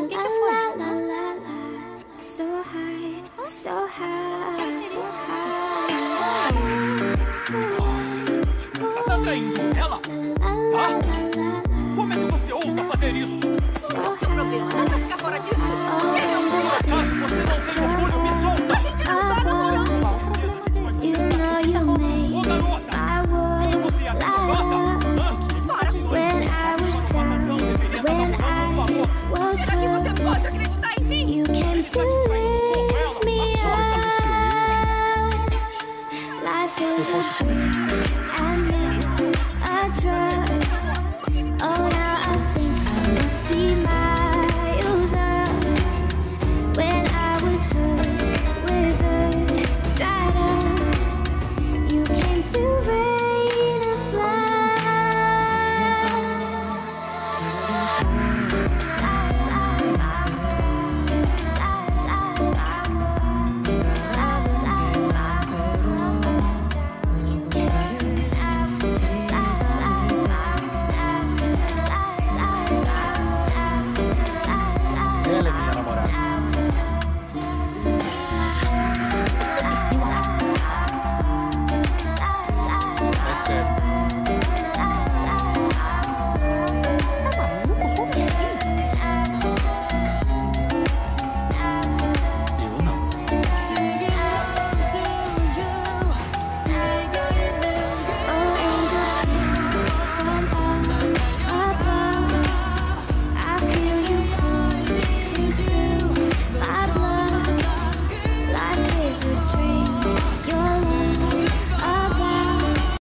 O que foi? Tá traindo ela? Tá? Como é que você ousa fazer isso? Qual é o seu problema? Dá pra ficar fora disso?